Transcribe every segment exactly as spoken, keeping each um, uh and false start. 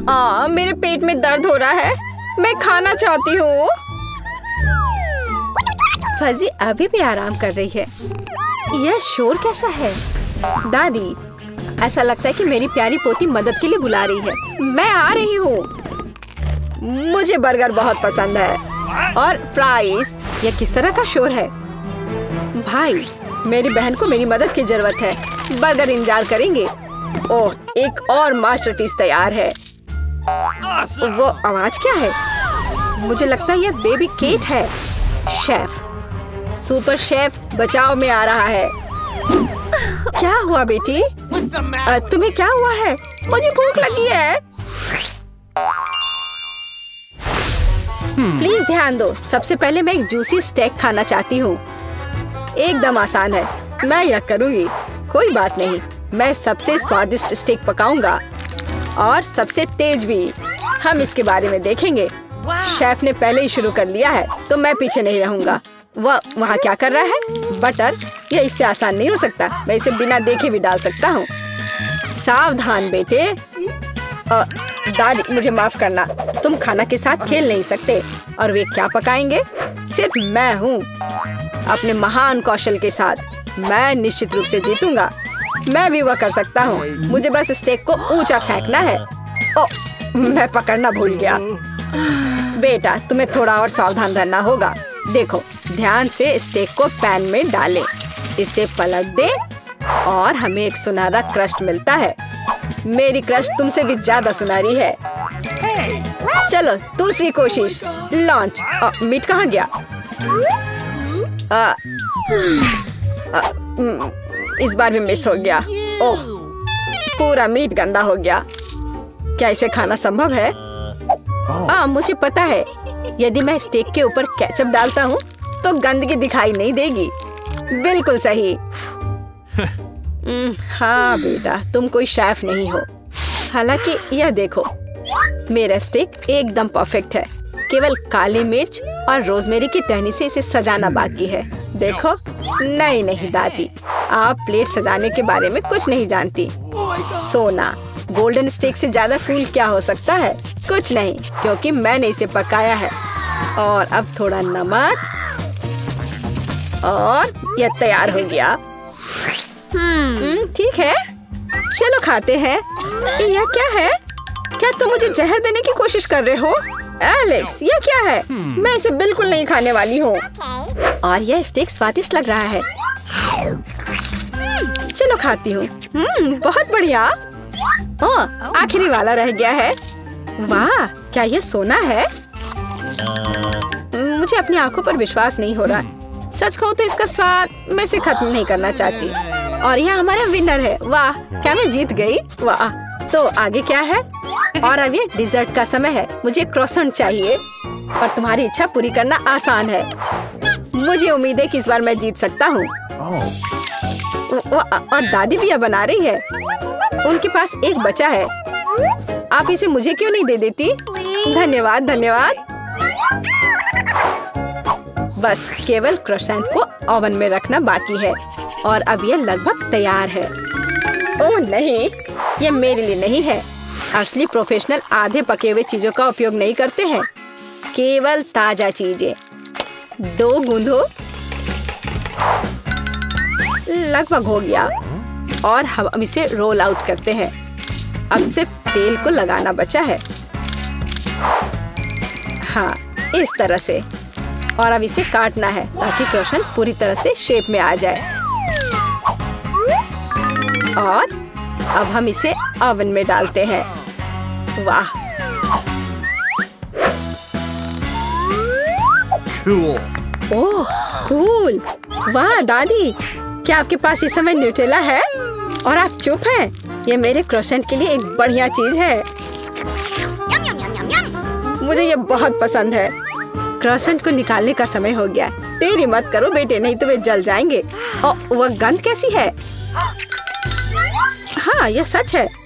आ, मेरे पेट में दर्द हो रहा है, मैं खाना चाहती हूँ। फजी अभी भी आराम कर रही है। यह शोर कैसा है? दादी, ऐसा लगता है कि मेरी प्यारी पोती मदद के लिए बुला रही है। मैं आ रही हूँ। मुझे बर्गर बहुत पसंद है और फ्राइज। यह किस तरह का शोर है? भाई, मेरी बहन को मेरी मदद की जरूरत है। बर्गर इंतजार करेंगे। ओह, एक और मास्टरपीस तैयार है। वो आवाज क्या है? मुझे लगता है यह बेबी केट है। शेफ, सुपर शेफ बचाव में आ रहा है। क्या हुआ बेटी? आ, तुम्हें क्या हुआ है? मुझे भूख लगी है। प्लीज ध्यान दो। सबसे पहले मैं एक जूसी स्टेक खाना चाहती हूँ। एकदम आसान है, मैं यह करूँगी। कोई बात नहीं, मैं सबसे स्वादिष्ट स्टेक पकाऊंगा और सबसे तेज भी। हम इसके बारे में देखेंगे। शेफ ने पहले ही शुरू कर लिया है, तो मैं पीछे नहीं रहूंगा। वह वहाँ क्या कर रहा है? बटर? यह इससे आसान नहीं हो सकता। मैं इसे बिना देखे भी डाल सकता हूँ। सावधान बेटे। आ, दादी, मुझे माफ करना। तुम खाना के साथ खेल नहीं सकते। और वे क्या पकाएंगे? सिर्फ मैं हूँ, अपने महान कौशल के साथ। मैं निश्चित रूप से जीतूंगा। मैं भी वह कर सकता हूँ। मुझे बस स्टेक को ऊंचा फेंकना है। ओ, मैं पकड़ना भूल गया। बेटा, तुम्हें थोड़ा और सावधान रहना होगा। देखो, ध्यान से स्टेक को पैन में डालें, इसे पलट दें और हमें एक सुनहरा क्रस्ट मिलता है। मेरी क्रस्ट तुमसे भी ज्यादा सुनहरी है। चलो, दूसरी कोशिश। लॉन्च। आ, मीट कहाँ गया? आ, आ, इस बार भी मिस हो गया। ओह, पूरा मीट गंदा हो गया। क्या इसे खाना संभव है? हाँ, मुझे पता है। यदि मैं स्टेक के ऊपर केचप डालता हूँ तो गंदगी दिखाई नहीं देगी। बिल्कुल सही। हाँ बेटा, तुम कोई शेफ नहीं हो। हालांकि यह देखो, मेरा स्टेक एकदम परफेक्ट है। केवल काली मिर्च और रोजमेरी की टहनी से इसे सजाना बाकी है। देखो। नहीं नहीं दादी, आप प्लेट सजाने के बारे में कुछ नहीं जानती। सोना, गोल्डन स्टेक से ज्यादा कूल क्या हो सकता है? कुछ नहीं, क्योंकि मैंने इसे पकाया है। और अब थोड़ा नमक और यह तैयार हो गया। हम्म, ठीक है, चलो खाते हैं। यह क्या है? क्या तुम मुझे जहर देने की कोशिश कर रहे हो? एलेक्स, यह क्या है? मैं इसे बिल्कुल नहीं खाने वाली हूँ। और यह स्टेक स्वादिष्ट लग रहा है। चलो खाती हूँ। हम्म, बहुत बढ़िया। ओह, आखिरी वाला रह गया है। वाह, क्या यह सोना है? मुझे अपनी आंखों पर विश्वास नहीं हो रहा। सच कहूँ तो इसका स्वाद मैं इसे खत्म नहीं करना चाहती। और यह हमारा विनर है। वाह, क्या मैं जीत गई? वाह। तो आगे क्या है? और अब ये डिजर्ट का समय है। मुझे क्रोसेंट चाहिए और तुम्हारी इच्छा पूरी करना आसान है। मुझे उम्मीद है कि इस बार मैं जीत सकता हूँ। और दादी भी यह बना रही है। उनके पास एक बचा है। आप इसे मुझे क्यों नहीं दे देती? धन्यवाद धन्यवाद। बस केवल क्रोसेंट को ओवन में रखना बाकी है और अब यह लगभग तैयार है। ओह नहीं, यह मेरे लिए नहीं है। असली प्रोफेशनल आधे पके हुए चीजों का उपयोग नहीं करते हैं, केवल ताजा चीजें। दो गूंदो। लगभग हो गया और हम इसे रोल आउट करते हैं। अब सिर्फ तेल को लगाना बचा है। हाँ, इस तरह से। और अब इसे काटना है ताकि क्रोसेंट पूरी तरह से शेप में आ जाए। और अब हम इसे ओवन में डालते हैं। वाह, cool. ओह कूल। वाह दादी, क्या आपके पास इस समय न्यूटेला है? और आप चुप हैं? ये मेरे क्रोसेंट के लिए एक बढ़िया चीज है। मुझे ये बहुत पसंद है। क्रोसेंट को निकालने का समय हो गया। देरी मत करो बेटे, नहीं तो वे जल जाएंगे। और वह गंध कैसी है? हाँ, यह सच है।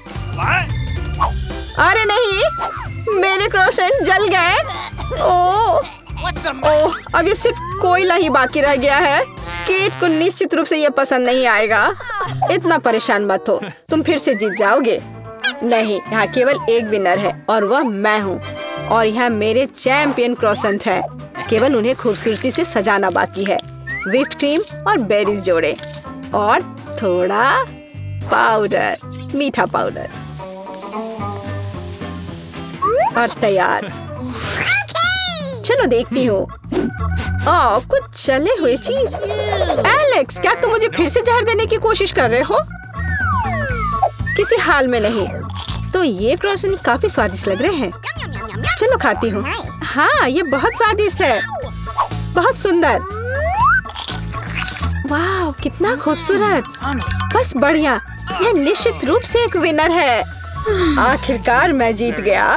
अरे नहीं, मेरे क्रोसेंट जल गए। ओह, ओह, अब ये सिर्फ कोयला ही बाकी रह गया है। केट को निश्चित रूप से यह पसंद नहीं आएगा। इतना परेशान मत हो, तुम फिर से जीत जाओगे। नहीं, यहाँ केवल एक विनर है और वह मैं हूँ। और यहाँ मेरे चैंपियन क्रोसेंट है। केवल उन्हें खूबसूरती से सजाना बाकी है। व्हिप्ड क्रीम और बेरीज जोड़े और थोड़ा पाउडर, मीठा पाउडर, और तैयार। चलो देखती हूँ। ओह, कुछ चले हुए चीज। एलेक्स, क्या तुम मुझे फिर से जहर देने की कोशिश कर रहे हो? किसी हाल में नहीं। तो ये क्रोसेंट काफी स्वादिष्ट लग रहे हैं। चलो खाती हूँ। हाँ, ये बहुत स्वादिष्ट है, बहुत सुंदर। वाह, कितना खूबसूरत। बस बढ़िया। यह निश्चित रूप से एक विनर है। आखिरकार मैं जीत गया।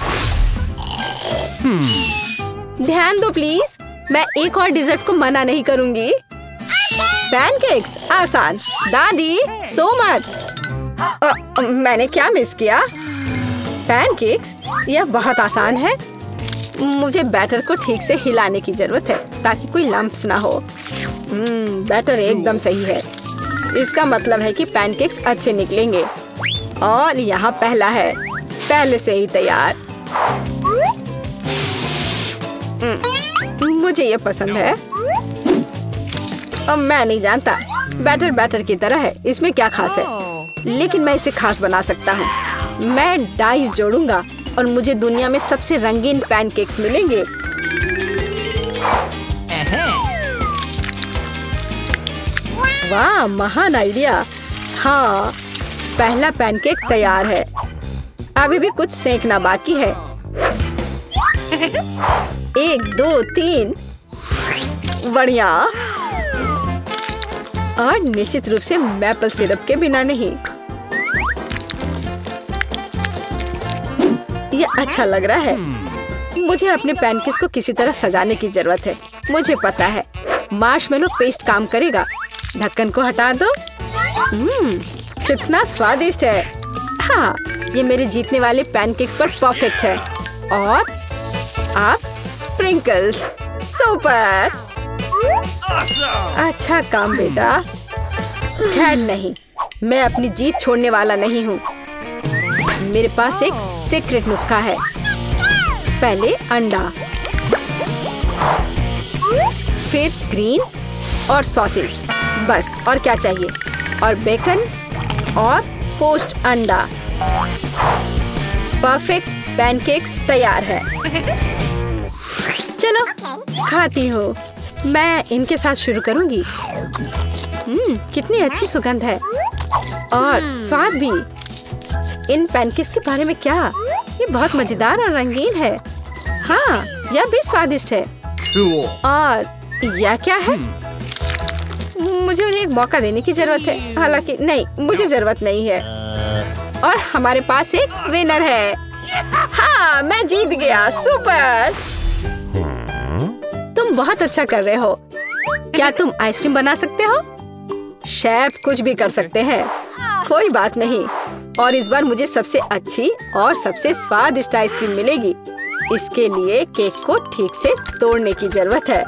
ध्यान दो प्लीज, मैं एक और डिजर्ट को मना नहीं करूंगी। पैनकेक्स आसान। दादी, सो मत। आ, मैंने क्या मिस किया? पैनकेक्स, यह बहुत आसान है। मुझे बैटर को ठीक से हिलाने की जरूरत है ताकि कोई लम्प्स ना हो। हम्म, बैटर एकदम सही है। इसका मतलब है कि पैनकेक्स अच्छे निकलेंगे। और यहाँ पहला है, पहले से ही तैयार। मुझे ये पसंद है। अब मैं नहीं जानता, बैटर बैटर की तरह है, इसमें क्या खास है? लेकिन मैं इसे खास बना सकता हूँ। मैं डाइस जोड़ूंगा और मुझे दुनिया में सबसे रंगीन पैनकेक्स मिलेंगे। वाह, महान आइडिया। हाँ, पहला पैनकेक तैयार है। अभी भी कुछ सेकना बाकी है। एक, दो, तीन। बढ़िया। और निश्चित रूप से मैपल सिरप के बिना नहीं। ये अच्छा लग रहा है। मुझे अपने पैनकेक्स को किसी तरह सजाने की जरूरत है। मुझे पता है, मार्शमेलो पेस्ट काम करेगा। ढक्कन को हटा दो। हम्म, कितना स्वादिष्ट है। हाँ, ये मेरे जीतने वाले पैनकेक्स पर परफेक्ट है। और आप स्प्रिंकल्स, सुपर। अच्छा काम बेटा। खैर नहीं, मैं अपनी जीत छोड़ने वाला नहीं हूँ। मेरे पास एक सीक्रेट नुस्खा है। पहले अंडा, फिर ग्रीन और सॉसेज, बस। और क्या चाहिए? और बेकन और पोस्ट अंडा। परफेक्ट पैनकेक्स तैयार है। चलो खाती हूँ। मैं इनके साथ शुरू करूंगी। हम्म, कितनी अच्छी सुगंध है और स्वाद भी। इन पैनकेक्स के बारे में क्या? ये बहुत मजेदार और रंगीन है। हाँ, यह भी स्वादिष्ट है। और यह क्या है? मुझे उन्हें एक मौका देने की जरूरत है। हालांकि नहीं, मुझे जरूरत नहीं है। और हमारे पास एक विनर है। हाँ, मैं जीत गया। सुपर। तुम बहुत अच्छा कर रहे हो। क्या तुम आइसक्रीम बना सकते हो? शेफ कुछ भी कर सकते हैं। कोई बात नहीं। और इस बार मुझे सबसे अच्छी और सबसे स्वादिष्ट आइसक्रीम मिलेगी। इसके लिए केक को ठीक से तोड़ने की जरूरत है।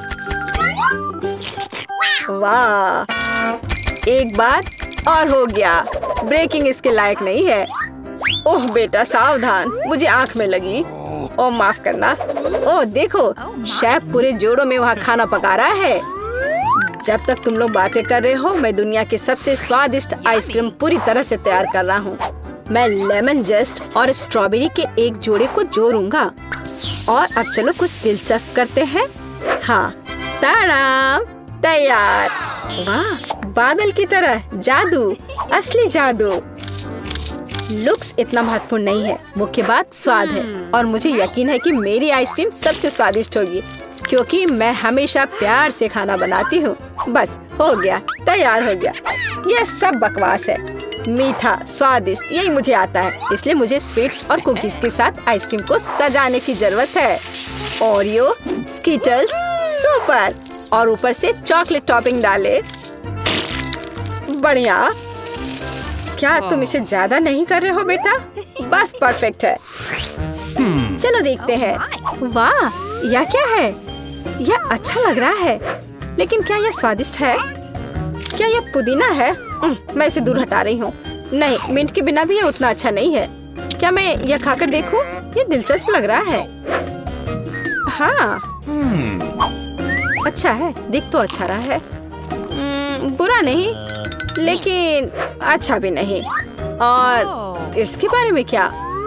वाह, एक बार और हो गया। ब्रेकिंग इसके लायक नहीं है। ओह बेटा, सावधान, मुझे आंख में लगी। ओह माफ करना। ओह देखो, शेफ पूरे जोड़ों में वहाँ खाना पका रहा है। जब तक तुम लोग बातें कर रहे हो, मैं दुनिया के सबसे स्वादिष्ट आइसक्रीम पूरी तरह से तैयार कर रहा हूँ। मैं लेमन जेस्ट और स्ट्रॉबेरी के एक जोड़े को जोड़ूंगा। और अब चलो कुछ दिलचस्प करते हैं। हाँ, ताराम, तैयार। वाह, बादल की तरह जादू, असली जादू। लुक्स इतना महत्वपूर्ण नहीं है, मुख्य बात स्वाद है। और मुझे यकीन है कि मेरी आइसक्रीम सबसे स्वादिष्ट होगी, क्योंकि मैं हमेशा प्यार से खाना बनाती हूँ। बस हो गया, तैयार हो गया। यह सब बकवास है। मीठा, स्वादिष्ट, यही मुझे आता है। इसलिए मुझे स्वीट्स और कुकीज के साथ आइसक्रीम को सजाने की जरूरत है। Oreo, Skittles, super. और ऊपर से चॉकलेट टॉपिंग डाले। बढ़िया। क्या तुम इसे ज्यादा नहीं कर रहे हो बेटा? बस परफेक्ट है। चलो देखते हैं। वाह, यह क्या है? यह अच्छा लग रहा है, लेकिन क्या यह स्वादिष्ट है? क्या यह पुदीना है? मैं इसे दूर हटा रही हूँ। नहीं, मिंट के बिना भी यह उतना अच्छा नहीं है। क्या मैं यह खाकर देखूं? ये दिलचस्प लग रहा है। हाँ, अच्छा है, दिख तो अच्छा रहा है। बुरा नहीं, लेकिन अच्छा भी नहीं। और इसके बारे में क्या?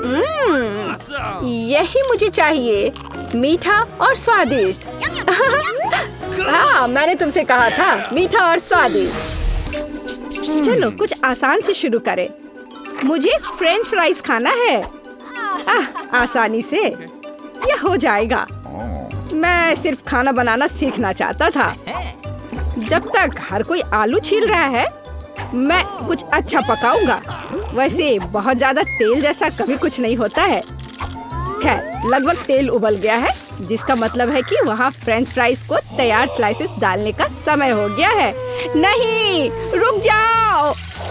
यही मुझे चाहिए, मीठा और स्वादिष्ट। हाँ, मैंने तुमसे कहा था, मीठा और स्वादिष्ट। चलो कुछ आसान से शुरू करें। मुझे फ्रेंच फ्राइज खाना है। आह, आसानी से यह हो जाएगा। मैं सिर्फ खाना बनाना सीखना चाहता था। जब तक हर कोई आलू छील रहा है, मैं कुछ अच्छा पकाऊंगा। वैसे बहुत ज्यादा तेल जैसा कभी कुछ नहीं होता है। खैर, लगभग तेल उबल गया है, जिसका मतलब है कि वहाँ फ्रेंच फ्राइज को तैयार स्लाइसेस डालने का समय हो गया है। नहीं, रुक जाओ।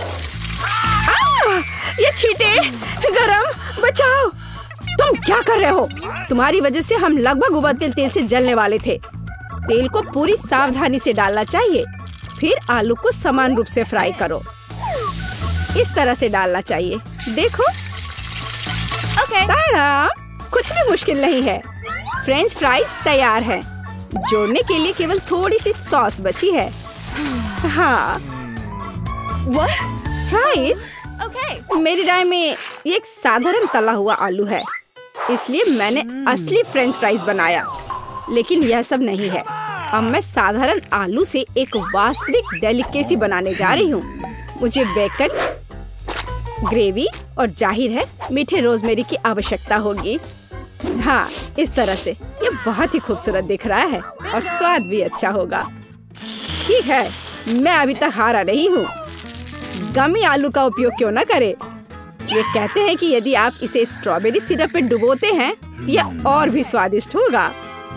आ, ये छींटे, गरम, बचाओ। तुम क्या कर रहे हो? तुम्हारी वजह से हम लगभग उबलते तेल से जलने वाले थे। तेल को पूरी सावधानी से डालना चाहिए। फिर आलू को समान रूप से फ्राई करो। इस तरह से डालना चाहिए। देखो, okay. ताड़ा, कुछ भी मुश्किल नहीं है। फ्रेंच फ्राइज तैयार है। जोड़ने के लिए केवल थोड़ी सी सॉस बची है। हाँ, What? फ्राइज? Okay. मेरी राय में ये एक साधारण तला हुआ आलू है, इसलिए मैंने mm. असली फ्रेंच फ्राइज बनाया। लेकिन यह सब नहीं है। अब मैं साधारण आलू से एक वास्तविक डेलिकेसी बनाने जा रही हूँ। मुझे बेकन, ग्रेवी और जाहिर है मीठे रोजमेरी की आवश्यकता होगी। हाँ, इस तरह से ये बहुत ही खूबसूरत दिख रहा है और स्वाद भी अच्छा होगा। ठीक है, मैं अभी तक हारा नहीं हूँ। गमी आलू का उपयोग क्यों न करें? ये कहते हैं कि यदि आप इसे स्ट्रॉबेरी सिरप में डुबोते हैं, यह और भी स्वादिष्ट होगा।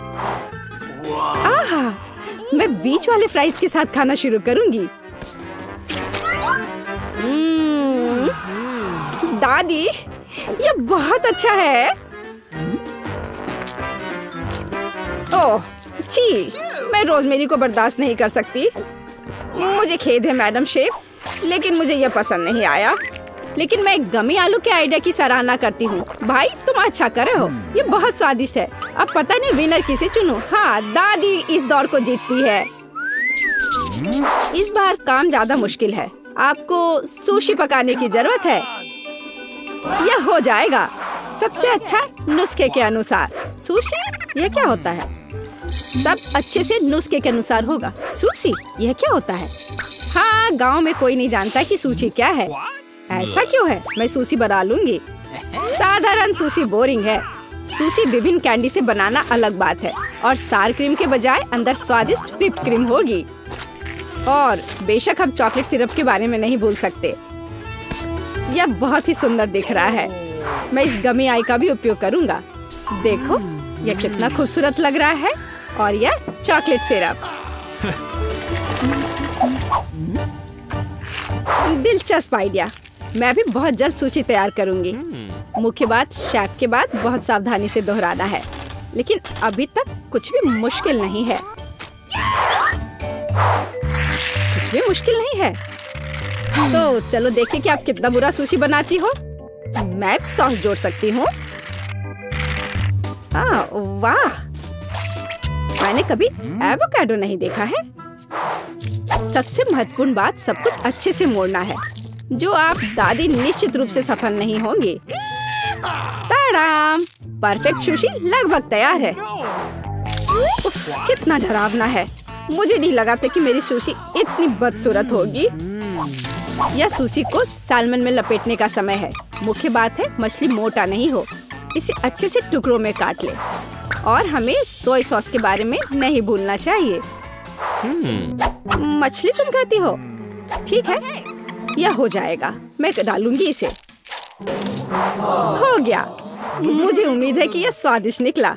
आहा, मैं बीच वाले फ्राइज के साथ खाना शुरू करूंगी। दादी, ये बहुत अच्छा है। ओह, छी, मैं रोजमेरी को बर्दाश्त नहीं कर सकती। मुझे खेद है मैडम शेफ, लेकिन मुझे यह पसंद नहीं आया। लेकिन मैं गमी आलू के आइडिया की सराहना करती हूँ। भाई, तुम अच्छा कर रहे हो। ये बहुत स्वादिष्ट है। अब पता नहीं विनर किसे चुनूं। हाँ, दादी इस दौर को जीतती है। इस बार काम ज्यादा मुश्किल है। आपको सुशी पकाने की जरूरत है। यह हो जाएगा सबसे अच्छा नुस्खे के अनुसार। सुशी? यह क्या होता है? सब अच्छे से नुस्खे के अनुसार होगा। सुशी? यह क्या होता है? हाँ, गांव में कोई नहीं जानता कि सुशी क्या है। ऐसा क्यों है? मैं सुशी बना लूंगी। साधारण सुशी बोरिंग है। सुशी विभिन्न कैंडी से बनाना अलग बात है, और सार क्रीम के बजाय अंदर स्वादिष्ट व्हिप्ड क्रीम होगी। और बेशक हम चॉकलेट सिरप के बारे में नहीं भूल सकते। यह बहुत ही सुंदर दिख रहा है। मैं इस गमी आई का भी उपयोग करूंगा। देखो, यह कितना खूबसूरत लग रहा है। और यह चॉकलेट सिरप। दिलचस्प आइडिया। मैं भी बहुत जल्द सूची तैयार करूंगी। मुख्य बात शेफ के बाद बहुत सावधानी से दोहराना है। लेकिन अभी तक कुछ भी मुश्किल नहीं है। कुछ भी मुश्किल नहीं है। तो चलो देखें कि आप कितना बुरा सुशी बनाती हो। मैं भी सॉस जोड़ सकती हूँ। वाह, मैंने कभी एवोकाडो नहीं देखा है। सबसे महत्वपूर्ण बात, सब कुछ अच्छे से मोड़ना है, जो आप दादी निश्चित रूप से सफल नहीं होंगे। ताड़ाम, परफेक्ट सुशी लगभग तैयार है। उफ, कितना डरावना है। मुझे नहीं लगा था कि मेरी सुशी इतनी बदसूरत होगी। यह सुशी को सालमन में लपेटने का समय है। मुख्य बात है मछली मोटा नहीं हो। इसे अच्छे से टुकड़ों में काट ले। और हमें सोया सॉस के बारे में नहीं भूलना चाहिए। मछली तुम कहती हो? ठीक है, यह हो जाएगा। मैं डालूंगी इसे। हो गया। मुझे उम्मीद है कि यह स्वादिष्ट निकला।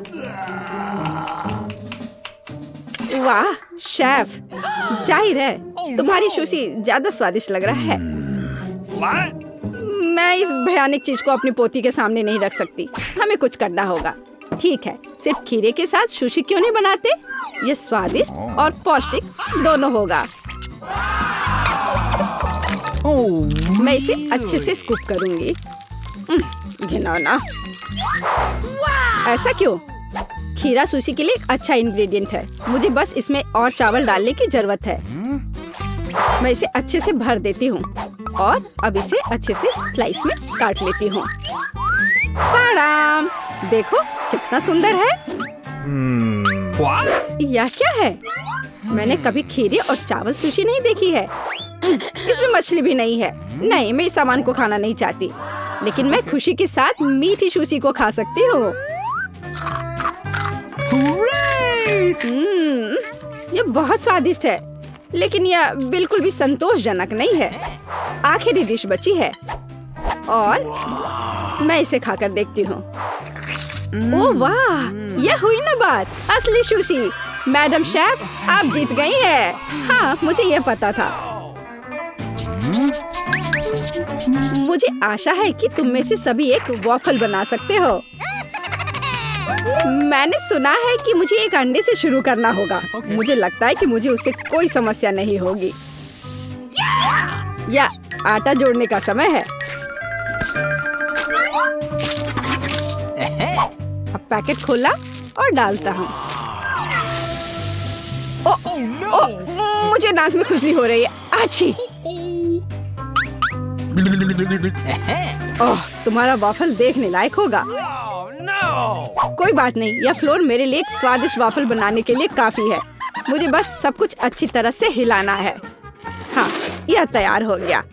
वाह शेफ, जाहिर है तुम्हारी सुशी ज्यादा स्वादिष्ट लग रहा है। मैं इस भयानक चीज को अपनी पोती के सामने नहीं रख सकती। हमें कुछ करना होगा। ठीक है, सिर्फ खीरे के साथ सुशी क्यों नहीं बनाते? ये स्वादिष्ट और पौष्टिक दोनों होगा। मैं इसे अच्छे से स्कूप करूंगी। घिनौना। ऐसा क्यों? खीरा सुशी के लिए एक अच्छा इंग्रेडिएंट है। मुझे बस इसमें और चावल डालने की जरूरत है। मैं इसे अच्छे से भर देती हूँ और अब इसे अच्छे से स्लाइस में काट लेती हूँ। देखो कितना सुंदर है। What? यह क्या है? मैंने कभी खीरे और चावल सुशी नहीं देखी है। इसमें मछली भी नहीं है। नहीं, मैं इस सामान को खाना नहीं चाहती, लेकिन मैं खुशी के साथ मीठी सुशी को खा सकती हूँ। हम्म, यह बहुत स्वादिष्ट है, लेकिन यह बिल्कुल भी संतोषजनक नहीं है। आखिरी डिश बची है और मैं इसे खाकर देखती हूँ। ओह वाह, यह हुई ना बात, असली सुशी। मैडम शेफ, आप जीत गई हैं। हाँ, मुझे यह पता था। मुझे आशा है कि तुम में से सभी एक वॉफल बना सकते हो। मैंने सुना है कि मुझे एक अंडे से शुरू करना होगा। okay. मुझे लगता है कि मुझे उससे कोई समस्या नहीं होगी। या आटा जोड़ने का समय है। अब पैकेट खोला और डालता हूँ। ओ, ओ, मुझे नाक में खुजली हो रही है। आछी। ओह, तुम्हारा वाफल देखने लायक होगा। कोई बात नहीं, यह फ्लोर मेरे लिए एक स्वादिष्ट वाफल बनाने के लिए काफी है। मुझे बस सब कुछ अच्छी तरह से हिलाना है। हाँ, यह तैयार हो गया।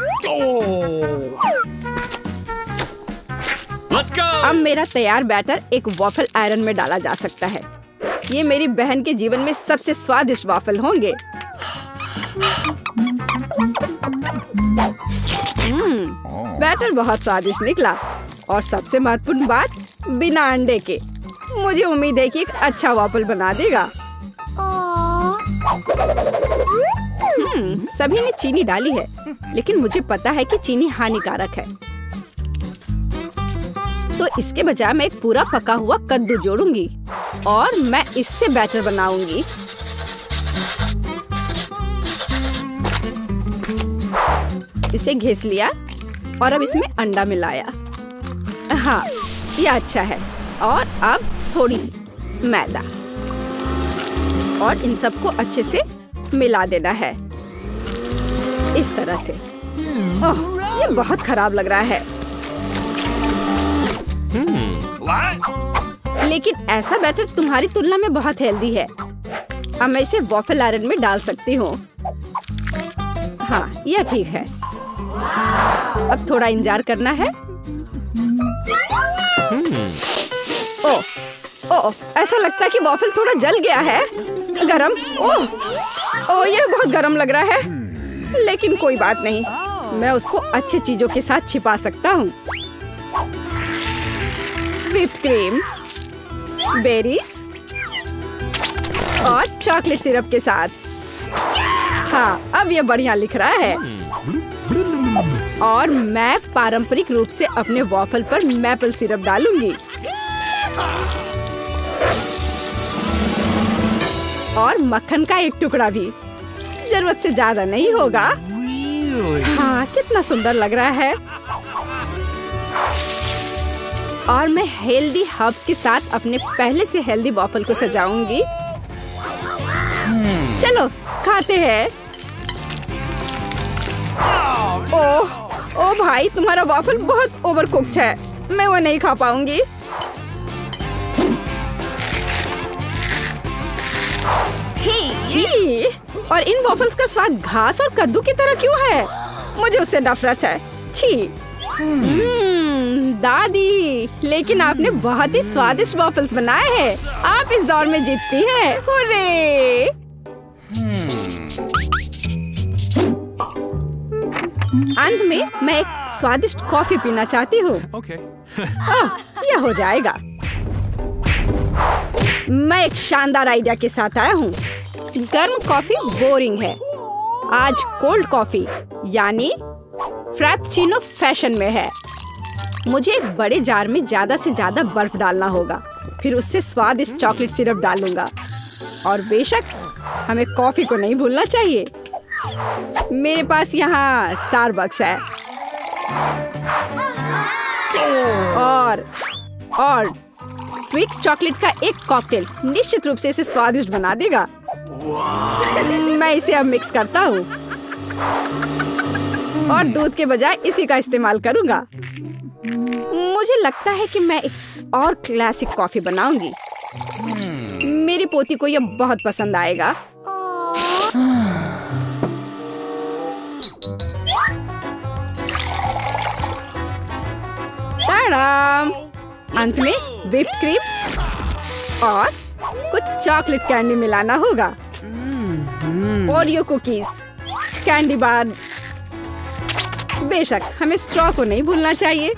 Let's go! अब मेरा तैयार बैटर एक वाफल आयरन में डाला जा सकता है। ये मेरी बहन के जीवन में सबसे स्वादिष्ट वाफल होंगे। हम्म, बैटर बहुत स्वादिष्ट निकला और सबसे महत्वपूर्ण बात, बिना अंडे के। मुझे उम्मीद है कि एक अच्छा वाफल बना देगा। हम्म, सभी ने चीनी डाली है, लेकिन मुझे पता है कि चीनी हानिकारक है। तो इसके बजाय मैं एक पूरा पका हुआ कद्दू जोड़ूंगी और मैं इससे बैटर बनाऊंगी। इसे घिस लिया और अब इसमें अंडा मिलाया। हाँ, यह अच्छा है। और अब थोड़ी सी मैदा और इन सबको अच्छे से मिला देना है, इस तरह से। ओह, ये बहुत खराब लग रहा है। लेकिन ऐसा बैटर तुम्हारी तुलना में बहुत हेल्दी है। अब मैं इसे वॉफल आयरन में डाल सकती हूँ। हाँ, यह ठीक है। अब थोड़ा इंतजार करना है। ओह, ओह, ऐसा लगता है कि वॉफल थोड़ा जल गया है। गरम। ओह, ओह, यह बहुत गरम लग रहा है। लेकिन कोई बात नहीं, मैं उसको अच्छी चीजों के साथ छिपा सकता हूँ। व्हिप्ड क्रीम, बेरीज और चॉकलेट सिरप के साथ। हाँ, अब ये बढ़िया लिख रहा है। और मैं पारंपरिक रूप से अपने वॉफल पर मैपल सिरप डालूंगी और मक्खन का एक टुकड़ा भी। जरूरत से ज्यादा नहीं होगा। हाँ, कितना सुंदर लग रहा है। और मैं हेल्दी हर्ब्स के साथ अपने पहले से हेल्दी वॉफल को सजाऊंगी। चलो खाते हैं। ओह, ओह भाई, तुम्हारा वॉफल बहुत ओवर कुक्ड है। मैं वो नहीं खा पाऊंगी। छी, और इन वॉफल्स का स्वाद घास और कद्दू की तरह क्यों है? मुझे उससे नफरत है। छी। हम्म, दादी, लेकिन आपने बहुत ही स्वादिष्ट वॉफल्स बनाए हैं। आप इस दौर में जीतती हैं। हुर्रे! अंत में मैं एक स्वादिष्ट कॉफी पीना चाहती हूँ। Okay. यह हो जाएगा। मैं एक शानदार आइडिया के साथ आया हूँ। गर्म कॉफी बोरिंग है। आज कोल्ड कॉफी यानी फ्रैप्पुचिनो फैशन में है। मुझे एक बड़े जार में ज्यादा से ज्यादा बर्फ डालना होगा। फिर उससे स्वादिष्ट चॉकलेट सिरप डालूंगा। और बेशक हमें कॉफी को नहीं भूलना चाहिए। मेरे पास यहाँ स्टारबक्स है। और और ट्विक्स चॉकलेट का एक कॉकटेल निश्चित रूप से इसे स्वादिष्ट बना देगा। मैं इसे अब मिक्स करता हूँ और दूध के बजाय इसी का इस्तेमाल करूँगा। मुझे लगता है कि मैं एक और क्लासिक कॉफी बनाऊंगी। मेरी पोती को यह बहुत पसंद आएगा। टाडाम! अंत में व्हिप्ड क्रीम और कुछ चॉकलेट कैंडी मिलाना होगा। Oreo cookies, candy bar. बेशक हमें स्ट्रॉ को नहीं भूलना चाहिए।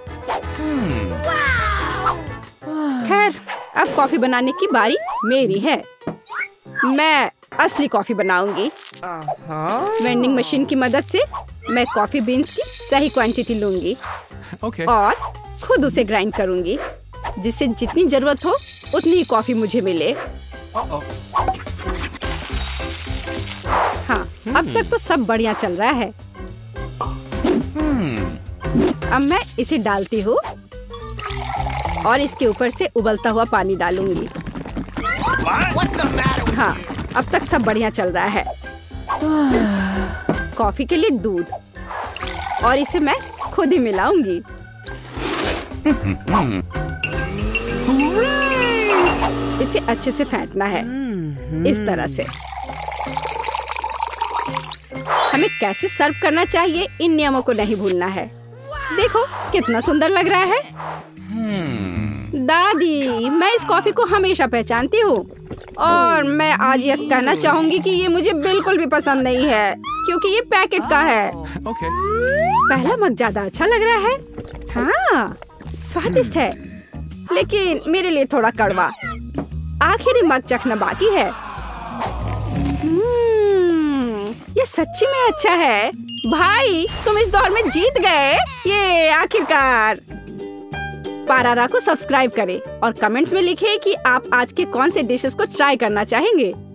खैर, अब कॉफी बनाने की बारी मेरी है। मैं असली कॉफी बनाऊंगी। वेंडिंग मशीन की मदद से मैं कॉफी बीन्स की सही क्वांटिटी लूंगी okay. और खुद उसे ग्राइंड करूंगी, जिससे जितनी जरूरत हो उतनी ही कॉफी मुझे मिले। Uh-oh. हाँ, hmm. अब तक तो सब बढ़िया चल रहा है। hmm. अब मैं इसे डालती हूँ और इसके ऊपर से उबलता हुआ पानी डालूंगी। हाँ, अब तक सब बढ़िया चल रहा है। कॉफी के लिए दूध और इसे मैं खुद ही मिलाऊंगी। इसे अच्छे से फेंटना है, इस तरह से। हमें कैसे सर्व करना चाहिए, इन नियमों को नहीं भूलना है। देखो कितना सुंदर लग रहा है। दादी, मैं इस कॉफी को हमेशा पहचानती हूँ और मैं आज यह कहना चाहूंगी कि ये मुझे बिल्कुल भी पसंद नहीं है, क्योंकि ये पैकेट का है। okay. पहला मग ज्यादा अच्छा लग रहा है। हाँ, स्वादिष्ट है, लेकिन मेरे लिए थोड़ा कड़वा। आखिरी मग चखना बाकी है। हम्म, ये सच्ची में अच्छा है। भाई, तुम इस दौर में जीत गए। ये आखिरकार। पारारा को सब्सक्राइब करें और कमेंट्स में लिखें कि आप आज के कौन से डिशेस को ट्राई करना चाहेंगे।